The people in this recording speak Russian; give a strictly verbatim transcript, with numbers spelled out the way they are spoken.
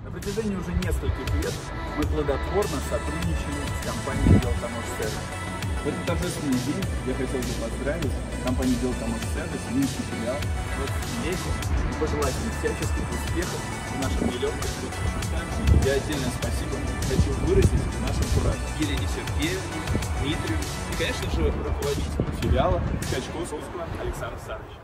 На протяжении уже нескольких лет мы плодотворно сотрудничаем с компанией Белтамошсервис. В этот торжественный день я хотел бы поздравить компанию Белтамошсервис, Минский филиал, двадцатилетием и пожелать им всяческих успехов в нашем нелегком пути. И отдельное спасибо хочу выразить нашим кураторам Елене Сергеевне, Дмитрию и, конечно же, руководителю филиала Качковского Александру Саровичу.